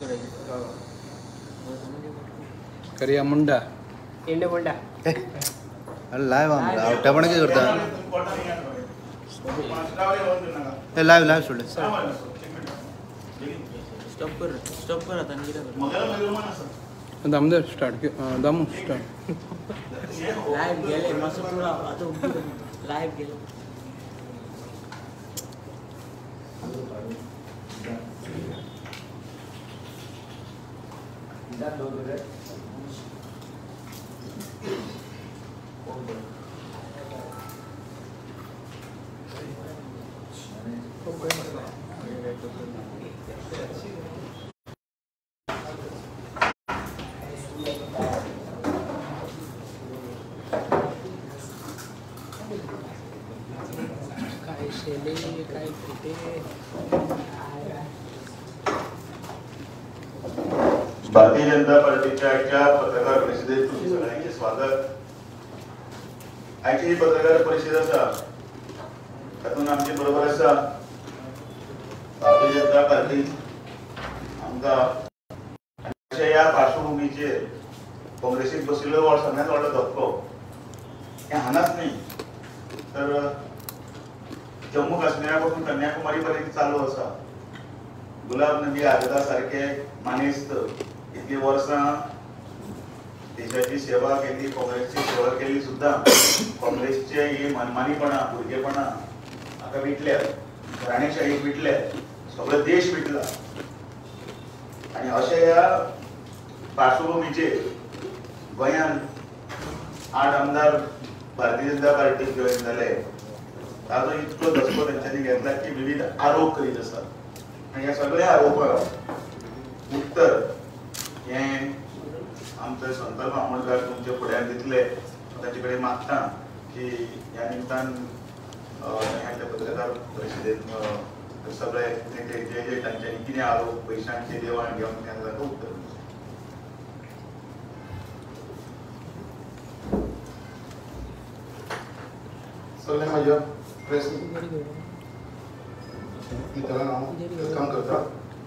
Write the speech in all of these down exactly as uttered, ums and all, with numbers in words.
करिया मुंडा इंडे मुंडा अरे लाइव आम आवटा पण काय करता हे लाइव लाइव सोड स्टॉप कर स्टॉप कर आता निघा कर दमदर स्टार्ट दम स्टार्ट लाइव गेले मस्त पुरा आता लाइव गेले That don't do that. काय शेले काय कुठे भारतीय जनता पार्टीच्या पत्रकार परिषदेत तुमचे सगळ्यांचे स्वागत. आयची ही पत्रकार परिषद आसा तातून आमचे बरोबर आसा भारतीय जनता पार्टी आमकां अशा ह्या पार्श्वभूमीचेर काँग्रेसीक बशिल्लो हो सगळ्यांत व्हडलो धक्को हें हांगाच न्ही तर जम्मू काश्मीरा पासून कन्याकुमारी पर्यंत चालू आसा. गुलाब नबी आझादा सारखे मानेस्त इतकी वर्सां देशाची सेवा केली, काँग्रेसची सेवा केली सुद्धा काँग्रेसचे ही मनमानीपणा भुरगेपणा आता विटल्यात, घराणेशाही विटल्यात, सगळो देश विटला. आणि अशा ह्या पार्श्वभूमीचेर गोंयान आठ आमदार भारतीय जनता पार्टीक जॉईन जाले. ताजो इतको धसको तेंच्यांनी घेतला की विविध आरोप करीत आसात. आणि ह्या सगळ्या आरोपांक उत्तर हे आमचे संतोष आमोणकर तुमचे फुड्यान दितले. ताचे कडेन मागता की ह्या निमतान ह्या पत्रकार परिशदेंत सगळे नेते जे जे तांच्यांनी कितें आरोप पयशांचे देवाण घेवन केन्ना ताका उत्तर दिवचें. सगळे माझ्या प्रेस मित्रांनो हांव वेलकम करता.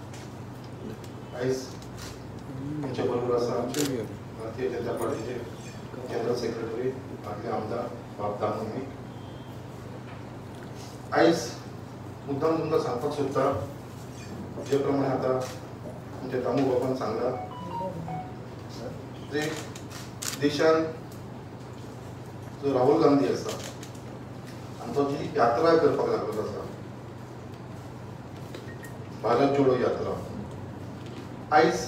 आयज आमच्या बरोबर आसा आमचे भारतीय जनता पार्टीचे जनरल सेक्रेटरी आदले आमदार बाब दामोनी. आयज मुद्दाम तुमकां सांगपाक सोदता जे प्रमाणे आतां आमच्या दामू बाबान सांगला जे देशान जो राहुल गांधी आसा आनी तो जी यात्रा करपाक लागलेलो आसा भारत जोडो यात्रा. आयज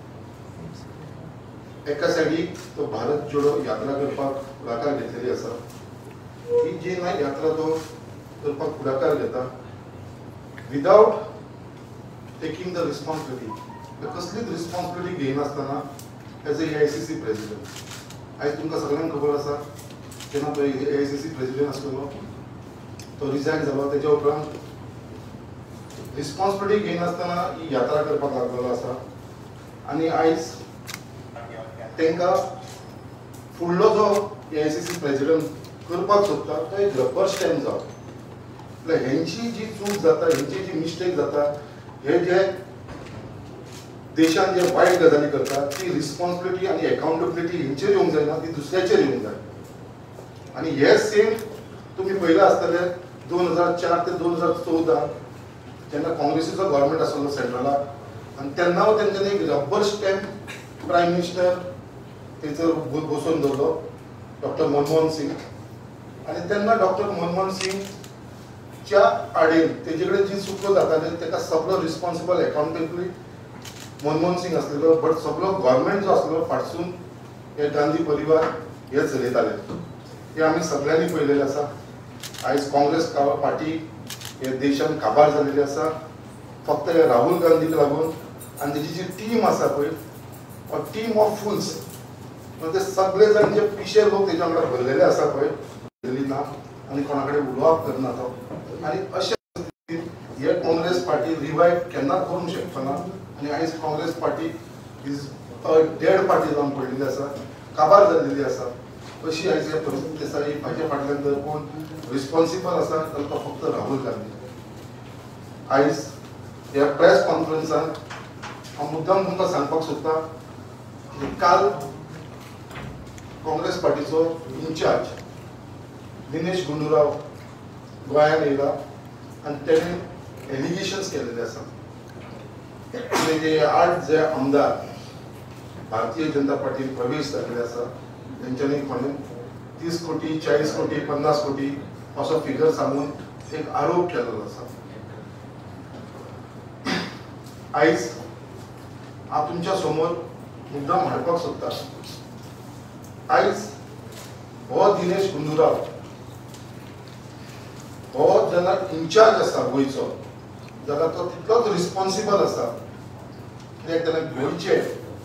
एका सायडीक तो भारत जोडो यात्रा करपाक फुडाकार घेतलेली आसा. ही जी ना यात्रा तो करपाक फुडाकार घेता विदाउट टेकिंग द रिस्पॉन्सिबिलिटी. कसलीच रिस्पॉन्सिबिलिटी घेयनासतना एज ए एआयसीसी प्रेसिडेंट. आयज तुमकां सगळ्यांक खबर आसा जेन्ना तो एआयसीसी प्रेसिडेंट आसलेलो तो रिजायन जालो तेच्या उपरांत रिस्पॉन्सिबिलिटी घेयनासतना ही यात्रा करपाक लागलेलो आसा. आनी आयज तांकां फुडलो जो एआयसीसी प्रेसिडेंट करपाक सोदता तो एक रबर स्टॅम्प जावं. म्हळ्यार हेंची जी चूक जाता, हेंची जी मिस्टेक जाता, हे जे देशान जे वायट गजाली करता ती रिस्पॉन्सिबिलिटी आनी एकाउंटेबिलिटी हेंचेर येवंक जायना, ती दुसऱ्याचेर येवंक जाय. आनी हे सेम तुमी पयला आसतले दोन हजार चार ते दोन हजार चौदा जेन्ना काँग्रेसीचो गव्हर्मेंट आसलो सेंट्रलाक आनी तेन्ना तेंच्यांनी एक रबर स्टॅम्प प्रायम मिनिस्टर थंयसर बसोवन दवरलो डॉक्टर मनमोहन सिंग. आनी तेन्ना डॉक्टर मनमोहन सिंगच्या आडेन तेजे कडेन जी चुको जाताली ताका सगळो रिस्पॉन्सिबल एकाउंटेबली मनमोहन सिंग आसलेलो. बट सगळो गव्हर्मेंट जो आसलो फाटसून हे गांधी परिवार हे चलयताले. हे आमी सगळ्यांनी पळयलेले आसा. आयज काँग्रेस पार्टी हे देशान काबार जाल्लेली आसा फक्त हे राहुल गांधीक लागून. आनी तेजी जी टीम आसा पळय टीम ऑफ फुल्स ते सगळे जाण जे पिशे लोक तेच्या वांगडा भरलेले आसा पळय दिल्ली ना आनी कोणा कडेन उलोवप करना तो. आनी अशे परिस्थितींत हे काँग्रेस पार्टी रिवायव केन्ना करूंक शकना. आनी आयज Congress party is a dead party जावन पडलेली आसा, काबार जाल्लेली आसा. अशी आयज ह्या परिस्थिती आसा. ही म्हाज्या फाटल्यान जर कोण रिस्पॉन्सिबल आसा जाल्यार तो फक्त राहुल गांधी. आयज ह्या प्रेस कॉन्फरन्सान हांव मुद्दाम तुमकां सांगपाक सोदतां की काल काँग्रेस पार्टीचो इन्चार्ज दिनेश गुंडूराव गोंयांत येयला आनी तेणें एलिगेशन्स केलेले आसा. जे आठ जे आमदार भारतीय जनता पार्टीन प्रवेश जाल्ले आसा तेंच्यांनी कोणें तीस कोटी चाळीस कोटी पन्नास कोटी असो फिगर सांगून एक आरोप केलेलो आसा. आयज हांव तुमच्या समोर मुद्दाम हाडपाक सोदता. आयज हो दिनेश गुंडूराव हो जेन्ना इन्चार्ज आसा गोंयचो जाल्यार तो तितलोच रिस्पॉन्सिबल आसा कित्याक तेन्ना गोंयचे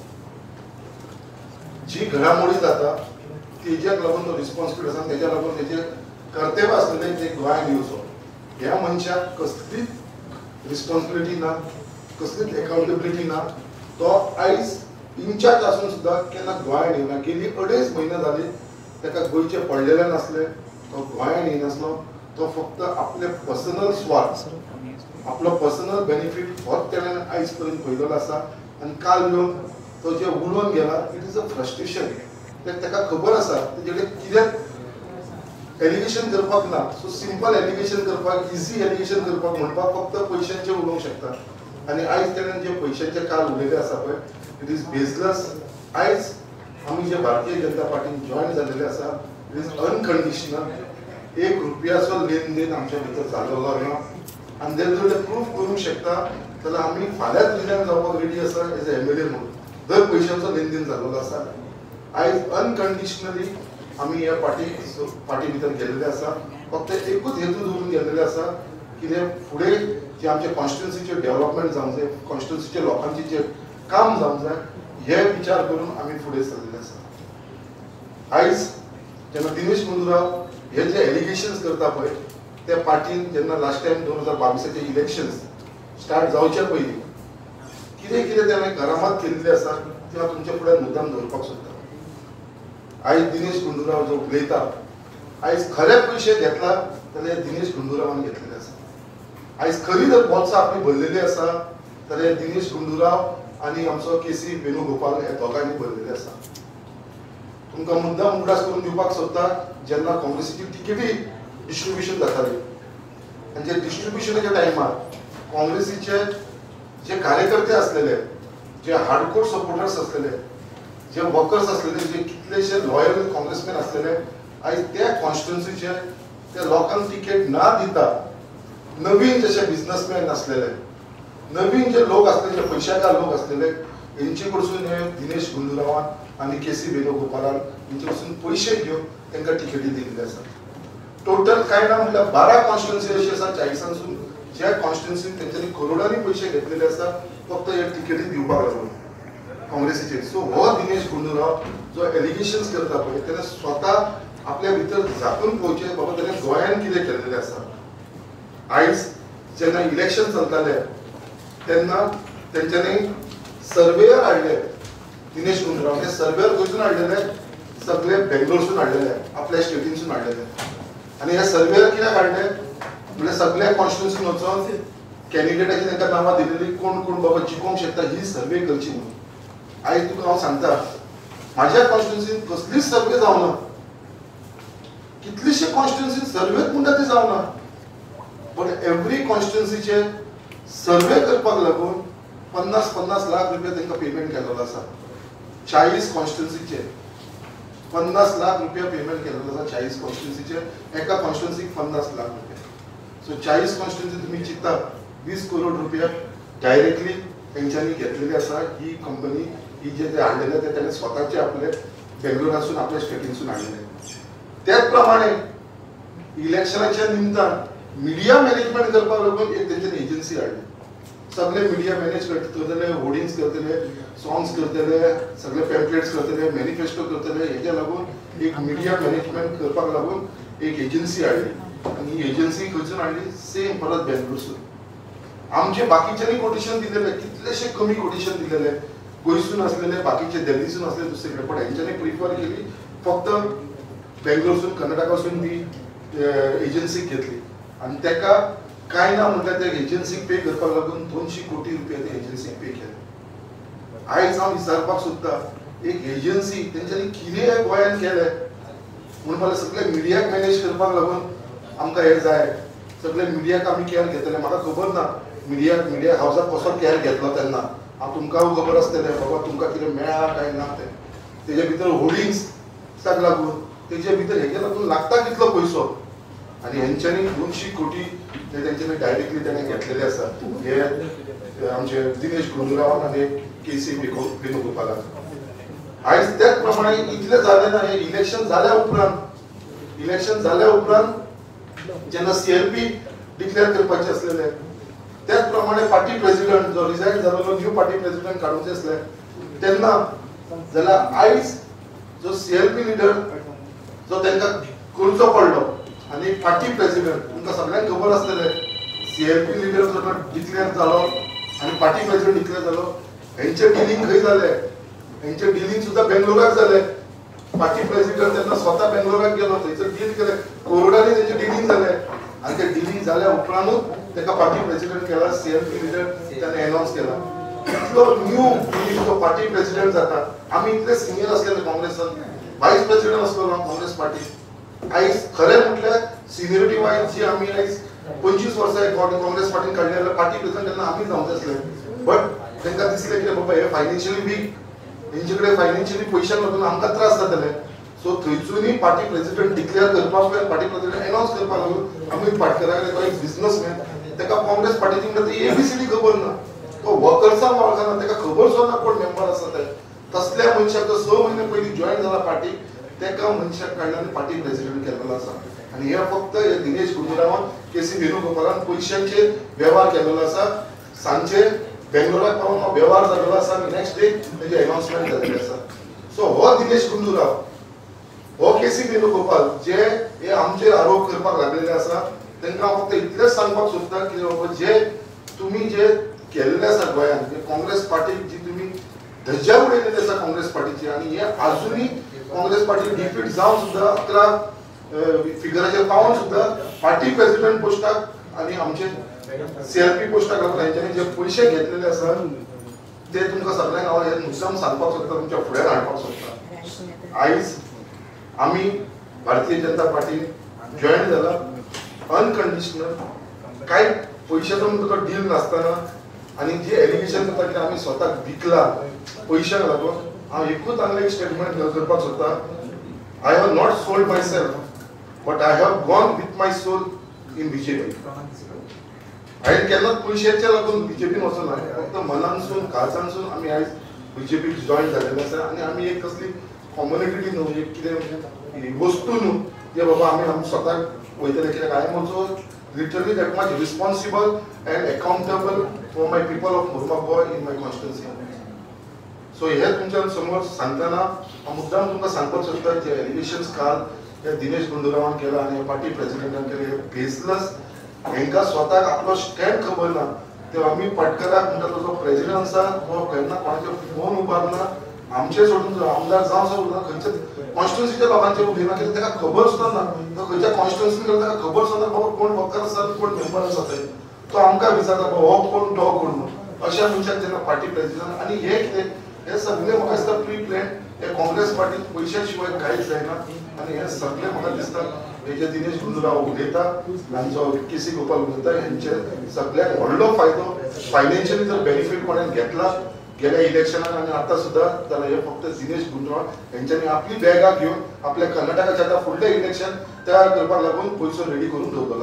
जी घडामोडी जाता तेज्याक लागून तो रिस्पॉन्सिबल आसा. तेज्या लागून तेजे कर्तव्य आसलेले ते गोंयांत येवचो. ह्या मनशाक कसलीच रिस्पॉन्सिबिलिटी ना, कसलीच एकाउंटेबिलिटी ना. तो आयज इन्चार्ज आसून सुद्दां केन्ना गोंयांत येवना. गेली अडेच म्हयने जाली ताका गोंयचे पडलेले नासले. तो गोंयांत येयनासलो. तो फक्त आपले पर्सनल स्वार्थ, आपलो पर्सनल बेनिफीट होच तेणें आयज पर्यंत पळयलेलो आसा. आनी काल येवन तो जे उलोवन गेला इट इज अ फ्रस्ट्रेशन. ताका खबर आसा तेजे कडेन कितें एलिगेशन करपाक ना. सो सिंपल एलिगेशन करपाक, इजी एलिगेशन करपाक म्हणपाक फक्त पयशांचे उलोवंक शकता. आनी आयज तेणें जे पयशांचे काल उलयले आसा पळय इट इज बेजलस. आयज आमी जे भारतीय जनता पार्टीन जॉयन जाल्लेले आसा इट इज अनकंडिशनल. एक रुपयाचो लेन देन आमच्या भितर जाल्लो ना. आनी जर तुवें प्रूफ करूंक शकता जाल्यार आमी फाल्यांच रिजायन जावपाक रेडी आसा as a M L A म्हणून. जर पयशांचो लेन देन जाल्लो आसा आयज अनकंडिशनली आमी ह्या पार्टी पार्टी भितर गेल्लेले आसा. फक्त एकूच हेतू दवरून गेल्लेले आसा कितें फुडें जे आमचे कॉन्स्टिट्युन्सीचे डेव्हलपमेंट जावंक जाय, कॉन्स्टिट्युन्सीचे लोकांचे जे काम जावंक जाय हे विचार करून आमी फुडें सरलेले आसा. आयज जेन्ना दिनेश गुंडूराव हे जे एलिगेशन्स करता पळय त्या पार्टीन जेन्ना लास्ट टायम दोन हजार बावीसाचे इलेक्शन्स स्टार्ट जावचे पयलीं कितें कितें तेणें घरामात केल्लें आसा तें हांव तुमचे फुड्यान मुद्दाम दवरपाक सोदता. आयज दिनेश गुंडूराव जो उलयता आयज खरे पयशे घेतला जाल्यार दिनेश गुंडूरावान घेतलेले आसा. आयज खरी जर बोल्सां आपली भरलेली आसा जाल्यार दिनेश गुंडूराव आनी आमचो के सी वेणुगोपाल हे दोगांनी भरलेले आसा. तुमकां मुद्दाम उगडास करून दिवपाक सोदता जेन्ना काँग्रेसीची तिकेटी डिस्ट्रिब्युशन जाताली आनी जे डिस्ट्रिब्युशनाच्या टायमार काँग्रेसीचे जे कार्यकर्ते आसलेले, जे हार्डकोर सपोर्टर्स आसलेले, जे वर्कर्स आसलेले, जे कितलेशे लॉयल काँग्रेसमॅन आसलेले आयज त्या कॉन्स्टिट्युन्सीचे त्या लोकांक तिकेट ना दिता नवीन जशे बिझनेसमॅन आसलेले, नवीन जे लोक आसलेले, जे पयशाकार लोक आसलेले हेंचे कडसून हे दिनेश गुंडूरावान आनी के सी वेणुगोपालान हेंचे कडसून पयशे घेवन तांकां तिकेटी दिल्ले आसा. टोटल कांय ना म्हटल्यार बारा कॉन्स्टिट्युन्सी अशी आसा चाळीसांसून ज्या कॉन्स्टिट्युन्सीन तेंच्यांनी करोडांनी पयशे घेतलेले आसा फक्त हे तिकेटी दिवपाक लागून काँग्रेसीचेर. सो हो दिनेश गुंडूराव जो एलिगेशन्स करता पळय तेणें स्वता आपल्या भितर झाकून पळोवचें बाबा तेणें गोंयांत कितें केल्लेलें आसा. आयज जेन्ना इलेक्शन चलताले तेन्ना तेंच्यांनी सर्वेयर हाडले दिनेश गुंडूराव. ते सर्वेयर खंयसून हाडलेले सगळे बेंगलोरसून हाडलेले, आपल्या स्टेटीनसून हाडलेले. आनी हे सर्वेयर कित्याक हाडले म्हणजे सगळ्या कॉन्स्टिट्युन्सीन वचून कॅन्डिडेटाची तांकां नांवां दिलेली कोण कोण बाबा जिखोवंक शकता ही सर्वे करची म्हणून. आयज तुका हांव सांगता म्हाज्या कॉन्स्टिट्युन्सीन कसलीच सर्वे जावना. कितलीशे कॉन्स्टिट्युन्सीन सर्वेच म्हणटा ती जावना. पण एवरी कॉन्स्टिट्युन्सीचे सर्वे करपाक लागून पन्नास पन्नास लाख रुपया तांकां पेमेंट केलेलो आसा. चाळीस कॉन्स्टिट्युन्सीचे पन्नास लाख रुपया पेमेंट केलेलो आसा. चाळीस कॉन्स्टिट्युन्सीचे एका कॉन्स्टिट्युन्सीक पन्नास लाख रुपया. सो चाळीस कॉन्स्टिट्युन्सी तुमी चिंता वीस करोड रुपया डायरेक्टली तेंच्यांनी घेतलेली आसा. ही कंपनी ही जे ते हाडलेले ते तेणें स्वताचे आपले बेंगलोरासून आपल्या स्टेटीनसून हाडलेले. त्याच प्रमाणे इलेक्शनाच्या निमतान मिडिया मॅनेजमेंट करपाक लागून एक तेंच्यांनी एजन्सी हाडली. सगळे मिडिया मॅनेज करतले, होर्डिंग्स करतले, सॉंग्स करतले, सगळे पॅम्पलेट्स करतले, मॅनिफेस्टो करतले. हेच्या लागून एक मिडिया मॅनेजमेंट करपाक लागून एक एजन्सी हाडली. आनी ही एजन्सी खंयसून हाडली सेम परत बेंगलोरसून. आमचे बाकीच्यांनी कोटेशन दिलेले कितलेशे कमी कोटेशन दिलेले गोंयसून आसलेले, बाकीचे दिल्लीसून आसलेले दुसरे कडेन. पण हेंच्यांनी प्रिफर केली फक्त बेंगलोरसून कर्नाटकासून ती एजन्सीक घेतली. आनी ताका कांय ना म्हटल्यार त्या एजन्सीक पे करपाक लागून दोनशे कोटी रुपया त्या एजन्सीक पे केले. आयज हांव विचारपाक सोदता एक एजन्सी तेंच्यांनी कितें गोंयांत केलें म्हणून मला सगळे मिडियाक मॅनेज करपाक लागून आमकां हे जाय सगळे मिडियाक आमी कॅर घेतले म्हाका खबर ना मिडिया मिडिया हावसाक कसो कॅर घेतलो तेन्ना हांव तुमकां खबर आसतलें बाबा तुमकां कितें मेळ्ळा काय ना तें तेजे भितर होर्डिंग्साक लागून तेजे भितर हेजे लागून लागता कितलो पयसो आनी हेंच्यांनी दोनशी कोटी ते तेंच्यांनी डायरेक्टली तेणें घेतलेले आसा हे आमचे दिनेश गुंडूरावान आनी के सी वेणुगोपालान आयज त्याच प्रमाणे इतले जाले ना हे इलेक्शन जाल्या उपरांत इलेक्शन जाल्या उपरांत जेन्ना सीएलपी डिक्लेअर करपाचे आसलेले त्याच प्रमाणे पार्टी प्रेसिडेंट जो रिजायन जाल्लो न्यू पार्टी प्रेसिडेंट काडूचे आसले तेन्ना जाल्यार आयज जो सीएलपी लिडर जो तांकां करचो पडलो आनी पार्टी प्रेसिडेंट तुमकां सगळ्यांक खबर आसतलें सीएलपी लिडर जो डिक्लेअर जालो आनी पार्टी प्रेसिडेंट डिक्लेअर जालो हेंचे डिलिंग खंय जाले हेंचे डिलिंग सुद्धा बेंगलोराक जाले पार्टी प्रेसिडेंट तेन्ना स्वता बेंगलोराक गेलो थंयसर डील केले कोरोनानी तेंचे डिलिंग जाले आनी ते डिलिंग जाल्या उपरांतूच ताका पार्टी प्रेसिडेंट केला सीएलपी लिडर ताणें अनाउन्स केला इतलो न्यू जो पार्टी प्रेसिडेंट जाता आमी इतले सिनियर आसलेले काँग्रेसान व्हायस प्रेसिडेंट आसलो काँग्रेस पार्टी आयज खरें म्हटल्यार सिनियरिटी वायज जी आमी आयज पंचवीस वर्सां काँग्रेस पार्टीन काडलेले पार्टी प्रेसिडेंट तेन्ना आमी जावंक आसले बट तांकां दिसलें की बाबा हे फायनान्शियली वीक तेंचे कडेन फायनान्शियली पयशांक लागून आमकां त्रास जातले सो थंयचुनूय पार्टी प्रेसिडेंट डिक्लेअर करपाक पार्टी प्रेसिडेंट अनाउन्स करपाक लागून आमी पाटकरा कडेन तो एक बिझनसमॅन ताका काँग्रेस पार्टीची म्हणटा ती एबीसीडी खबर ना तो वर्कर्सांक वळखना ताका खबर सुद्दां ना कोण मेंबर आसा ते तसल्या मनशाक जो स म्हयने पयलीं जॉयन जाला पार्टी ताका मनशाक काडल्यान पार्टी प्रेसिडेंट केल्लो आसा आनी हे फक्त हे दिनेश गुंडूरावान के सी वेणुगोपालान पयशांचेर वेव्हार केल्लो आसा सांजे बेंगलोराक पावून हो वेव्हार जाल्लो आसा आनी नेक्स्ट डे तेजे अनाउन्समेंट जाल्लें आसा सो हो दिनेश गुंडूराव हो के सी वेणुगोपाल जे हे आमचेर आरोप करपाक लागलेले आसा तांकां फक्त इतलेंच सांगपाक सोदता की बाबा जे तुमी जे केल्ले आसा गोंयांत जे काँग्रेस पार्टीक जी तुमी धज्जा उडयलेली आसा काँग्रेस पार्टीची आनी हे आजुनूय काँग्रेस पार्टी डिफीट जावन सुद्दां अकरा फिगराचेर पावून सुद्दां पार्टी प्रेसिडेंट पोस्टाक आनी आमचे सीएलपी पोस्टाक लागून हेंच्यांनी जे पयशे घेतलेले आसा ते तुमकां सगळ्यांक हांव हे मुद्दाम सांगपाक सोदता तुमच्या फुड्यान हाडपाक सोदता आयज आमी भारतीय जनता पार्टीन जॉयन जाला अनकंडिशनल कांय पयशांचो तुका डील नासतना आनी जे एलिगेशन जाता की आमी स्वताक विकला पयशांक लागून हांव एकूच हांगा एक स्टेटमेंट करपाक सोदता I have not sold myself but I have gone with my soul in BJP हांवें केन्नाच पयशांच्या लागून बीजेपीन वचूं ना फक्त मनानसून काळजानसून आमी आयज बीजेपीक जॉयन जाल्लेले आसा आनी आमी एक कसली कॉम्युनिटी न्हू एक कितें वस्तू न्हू जे बाबा आमी आमी स्वताक वयतले कित्याक I am also literally that much responsible and accountable for my people of Mormugao in my constituency so हे तुमच्या समोर सांगतना हांव मुद्दाम तुमकां सांगपाक सोदता जे एलिगेशन्स काल हे दिनेश गुंडूरावान केला आनी पार्टी प्रेसिडेंटान केले हे बेसलस हेंकां स्वताक आपलो स्टँड खबर ना ते आमी पाटकराक म्हणटा तो जो प्रेसिडेंट आसा तो केन्ना कोणाचे फोन उबारना आमचे सोडून आमदार जावं सोडून खंयच्या कॉन्स्टिट्युएन्सीच्या लोकांचे उलयना कित्याक ताका खबर सुद्दां ना तो खंयच्या कॉन्स्टिट्युएन्सीन गेलो ताका खबर सुद्दां ना बाबा कोण वर्कर आसा कोण मेंबर आसा थंय तो आमकां विचारता बाबा हो कोण तो कोण म्हणून अशा मनशाक जेन्ना पार्टी प्रेसिडेंट आनी हे कितें हे सगळे म्हाका दिसता प्री प्लॅन हे काँग्रेस पार्टीन पयशा शिवाय कांयच जायना आनी हे सगळे म्हाका दिसता हे जे दिनेश गुंडूराव उलयता आनी जो के सी गोपाल उलयता हेंचे सगळ्यांक व्हडलो फायदो फायनान्शियली जर बेनिफीट कोणें घेतला गेल्या इलेक्शनाक आनी आतां सुद्दां जाल्यार हे फक्त दिनेश गुंडूराव हेंच्यांनी आपली बॅगां घेवन आपल्या कर्नाटकाचे आतां फुडलें इलेक्शन तयार करपाक लागून पयसो रेडी करून दवरलेलो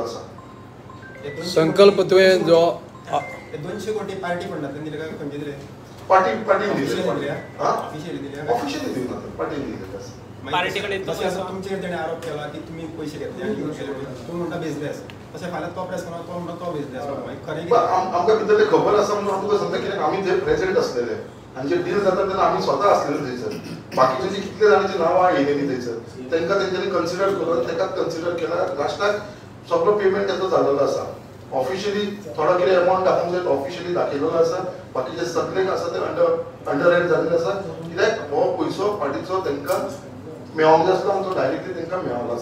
आसा संकल्प तुवें जो दोनशे कोटी पार्टी फंडांतल्यान दिले काय खंयचे दिले पार्टी पार्टीन दिले ऑफिशियली दिले ऑफिशियली दिवना पार्टीन दिले आसा पार्टी कडेन तशें आसा तुमचेर तेणे आरोप केला की तुमी पयशे घेतले आनी यूज केले तूं म्हणटा बिझनेस तशें फाल्यां तो प्रेस करना तो म्हणटा तो बिझनेस मागीर खरें आमकां भितरले खबर आसा म्हणून तुका सांगता कित्याक आमी थंय प्रेसिडेंट आसलेले आनी जे डील जाता तेन्ना आमी स्वता आसलेले थंयसर बाकीचे जे कितले जाणांची नांवां येयलेली थंयसर तांकां तेंच्यांनी कन्सिडर करून ताकाच कन्सिडर केला लास्टाक सगळो पेमेंट तेचो जाल्लो आसा ऑफिशियली थोडो कितें अमावंट दाखोवंक जाय तो ऑफिशियली दाखयलेलो आसा बाकीचे सगळे आसा ते अंडर अंडर हँड जाल्ले आसा कित्याक हो पयसो पार्टीचो तांकां मेळोंक जाय आसलो आनी तो डायरेक्टली तांकां मेळालो आसा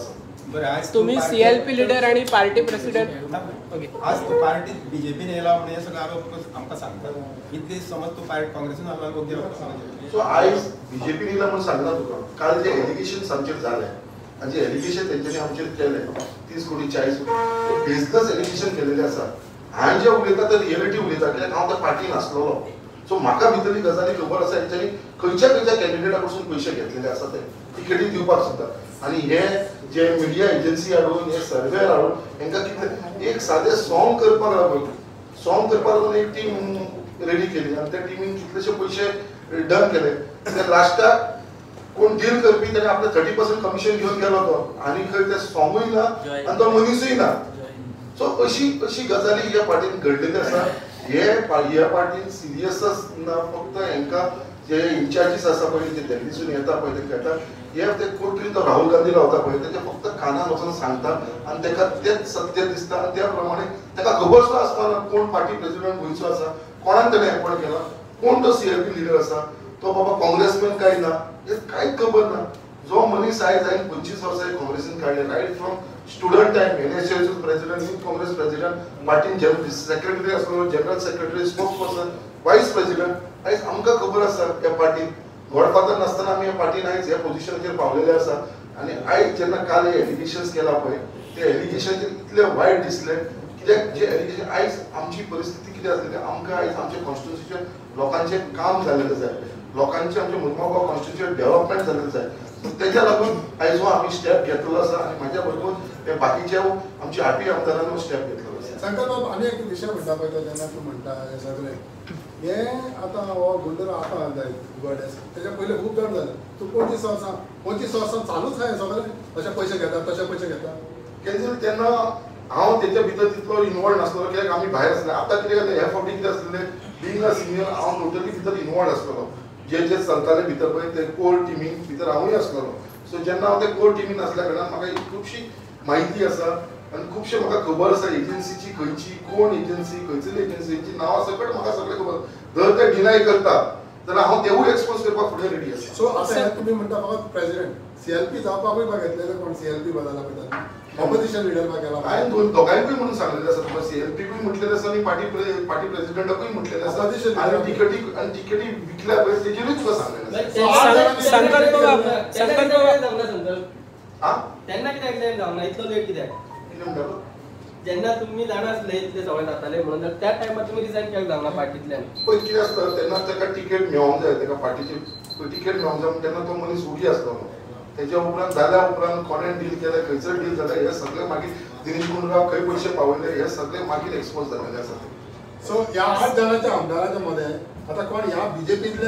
बरं आज तुम्ही पार्टी- सीएलपी लिडर आणि पार्टी प्रेसिडेंट ओके आज तो पार्टी बीजेपीन येयला म्हणून हे सगळे आरोप आमकां सांगतात इतले समज तू पार्टी काँग्रेसीन आला योग्य समज सो आयज बीजेपी येयला म्हणून सांगना तुका काल जे एलिगेशन आमचेर जाले आनी जे एलिगेशन तेंच्यांनी आमचेर केले तीस कोटी चाळीस कोटी बेजलस एलिगेशन केलेले आसा हांवें जे उलयता ते रियलिटी उलयता कित्याक हांव त्या पार्टीन आसलोलो सो म्हाका भितरली गजाली खबर आसा हेंच्यांनी खंयच्या खंयच्या कॅन्डिडेटा कडसून पयशे घेतलेले आसा ते टिकेटी दिवपाक सुद्दां आनी हे जे मिडिया एजन्सी हाडून हे सर्वे हाडून हेंकां कितले एक सादें सॉंग करपाक लागून सॉंग करपाक लागून एक टीम रेडी केली आनी त्या टिमीन कितलेशे पयशे डन केले ते लास्टाक कोण डील करपी ताणें आपले थर्टी पर्संट कमिशन घेवन गेलो तो आनी खंय ते सॉंगूय ना आनी तो मनीसूय ना सो अशी अशी गजाली ह्या पार्टीन घडलेली आसा हे ह्या पार्टीन सिरियस ना फक्त हेंकां जे इन्चार्जीस आसा पळय जे दिल्लीसून येता पळय ते घेता हे ते कोर्टीन तो राहुल गांधी रावता पळय तेजे फक्त कानान वचून सांगता आनी ताका तेच सत्य दिसता आनी त्या प्रमाणे ताका खबर सुद्दां आसतना कोण पार्टी प्रेसिडेंट गोंयचो आसा कोणान ताणें अपॉयंट केला कोण तो सीएलपी लिडर आसा तो बाबा काँग्रेसमॅन काय ना हे कांयच खबर ना जो मनीस आयज हांवें पंचवीस वर्सां काँग्रेसीन काडले right from student time NSS president youth Congress president पार्टीन जनरल सेक्रेटरी आसलो general secretary spokesperson vice president आयज आमकां खबर आसा ह्या पार्टीन गॉडफादर नासतना आमी ह्या पार्टीन आयज ह्या पोजिशनाचेर पावलेले आसा आनी आयज जेन्ना काल हे एलिगेशन्स केला पळय ते एलिगेशनचेर इतले वायट दिसले कित्याक जे एलिगेशन आयज आमची परिस्थिती कितें आसली आमकां आयज आमच्या कॉन्स्टिट्युन्सीचे लोकांचें काम जाल्लें जाय लोकांचे आमचे मुर्मुगांव कॉन्स्टिट्युन्सी डेव्हलपमेंट जाल्लें जाय तेच्या लागून आयज हो आमी स्टेप घेतलो आसा आनी म्हाज्या बरोबर हे बाकीचे आमचे आरपी आमदारांनी स्टेप घेतलो आसा संकल्प बाब आनी एक विशय म्हणटा पळय तो जेन्ना तूं म्हणटा हे सगळे हे आतां हो गुंडर आतां जाय गोड्यास तेच्या पयलीं खूब जाण जालें तूं पंचवीस वर्सां पंचवीस वर्सां चालूच आहा हें सगळें अशे पयशे घेता तशे पयशे घेता केन्ना तेन्ना हांव तेच्या भितर तितलो इनवॉल्ड नासलो कित्याक आमी भायर आसले आतां कितें जालें ह्या फावटी कितें आसलें बींग अ सिनियर हांव टोटली भितर इनवॉल्ड आसलेलो जे जे चलताले भितर पळय ते कोर टिमीन भितर हांवूय आसलेलो सो जेन्ना हांव ते कोर टिमीन आसल्या कारणान म्हाका खुबशी म्हायती आसा आनी खुबशे म्हाका खबर आसा एजन्सीची खंयची कोण एजन्सी खंयची एजन्सीची नांवां सकट म्हाका सगळें खबर जर ते डिनाय करता जाल्यार हांव तेवूय एक्सपोज करपाक फुडें रेडी आसा सो आतां हे तुमी म्हणटा फकत प्रेसिडेंट सीएलपी जावपाकूय बा घेतलेले कोण सीएलपी बदला पळय ऑपोजिशन लिडर बा केला हांवें दोन दोगांयकूय म्हणून सांगलेलें आसा तुका सीएलपीकूय म्हटलेलें आसा आनी पार्टी पार्टी प्रेसिडेंटाकूय म्हटलेलें आसा आनी टिकेटी आनी टिकेटी विकल्या पळय तेजेरूय तुका सांगलेलें आसा संकल्प बाब संकल्प हां त्यांना कित्याक एक्सिडेंट जावना इतलो लेट कित्याक कितें म्हणटालो जेन्ना तुमी जाणा आसले इतले सगळे जाताले म्हणून जाल्यार त्या टायमार तुमी रिजायन कित्याक जावना पार्टींतल्यान पळय कितें आसता तेन्ना ताका टिकेट मेळोंक जाय ताका पार्टीची टिकेट मेळोंक जाय तेन्ना तो मनीस उगी आसतालो तेच्या उपरांत जाल्या उपरांत कोणें डील केलें खंयसर डील जालें हे सगळें मागीर दिनेश गुंडूराव खंय पयशे पावयले हे सगळें मागीर एक्सपोज जाल्लेलें आसा सो ह्या आठ जाणांच्या आमदाराच्या मध्ये आतां कोण ह्या बीजेपीतले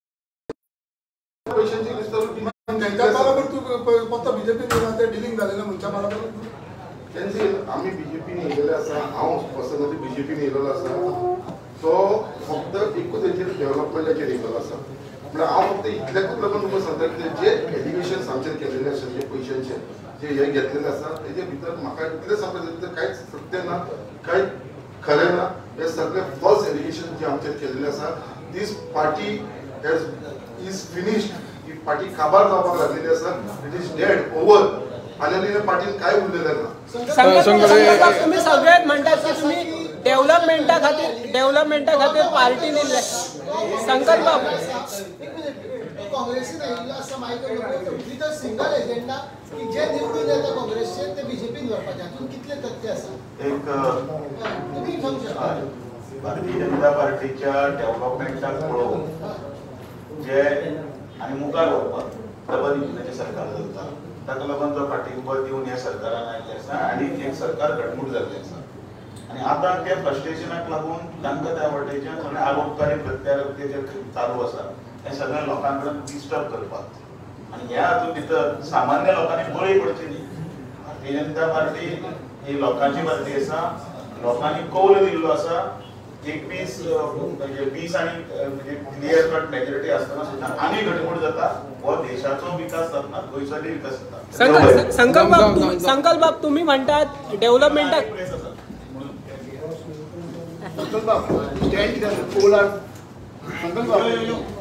पयशांची लिस्ट त्यांच्या बरोबर तूं फक्त बीजेपी ते डिलिंग जालेलं मनशा बरोबर तेंचे आमी बीजेपीन येयलेले आसा हांव पर्सनली बीजेपीन येयलेलो आसा तो फक्त एकूच तेचेर डेव्हलपमेंटाचेर येयलेलो आसा म्हळ्यार हांव फक्त इतल्याकूच लागून तुमकां सांगता की जे एलिगेशन आमचेर केलेले आसा जे पयशांचे जे हे घेतलेले आसा तेजे भितर म्हाका कितें सांगता कांयच सत्य ना कांय खरें ना हे सगळे फॉल्स एलिगेशन जे आमचेर केलेले आसा this party has is finished ही पार्टी काबार जावपाक लागलेली आसा इट इज डेड ओवर आनी पार्टीन कांय उरलेलें ना संकल्प तुम्ही सगळेच म्हणतात की तुम्ही डेव्हलपमेंटा खातीर डेव्हलपमेंटा खातीर पार्टीन येयले संकल्प काँग्रेसीन आयिल्लो आसा मागीर तो सिंगल एजेंडा की जे निवडून येता काँग्रेसचे ते बीजेपीन व्हरपाचे हातून कितले तथ्य आसा एक तुमी सांगू शकता भारतीय जनता पार्टीच्या डेव्हलपमेंटाक पळोवन जे आनी मुखार व्हरपाक डबल इंजिनाचें सरकार चलता ताका लागून जो पाठिंबो दिवन ह्या सरकारान आयिल्लें आसा आनी एक सरकार घटमूट जाल्लें आसा आनी आतां त्या फ्रस्ट्रेशनाक लागून तांकां त्या वाटेच्यान सगळे आरोपकारी प्रत्यारोप जे चालू आसा हे सगळ्या लोकां कडेन डिस्टर्ब करपाक आनी ह्या हातूंत भितर सामान्य लोकांनी बळी पडची न्ही भारतीय जनता पार्टी ही लोकांची पार्टी आसा लोकांनी कौल दिल्लो आसा एकवीस म्हणजे वीस आणि म्हणजे क्लियर कट मेजॉरिटी असताना सुद्धा आनी घटमूट जाता व देशाचो विकास जाता गोंयचोय विकास जाता संकल्प बाब संकल्प बाब तुम्ही म्हणतात डेव्हलपमेंटाक संकल्प बाब स्टँड कितें पोलार संकल्प बाब